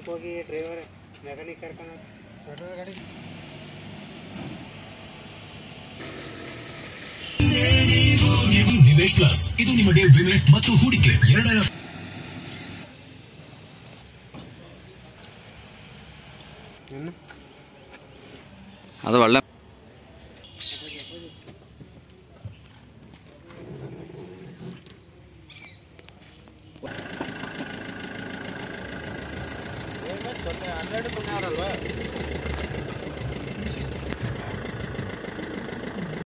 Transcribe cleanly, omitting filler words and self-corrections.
ಹೋಗಿ driver mechanic ಕರ್ಕೊಂಡು ಗಾಡಿ ನಿವೇಶ್ ಪ್ಲಸ್ ಇದು ನಿಮಗೆ ವಿಮೆ ಮತ್ತು ಹೂಡಿಕೆ ಎರಡರ ಅದು ಒಳ್ಳೆ ಹನ್ನೆರಡು 0 ಅವರಲ್ವಾ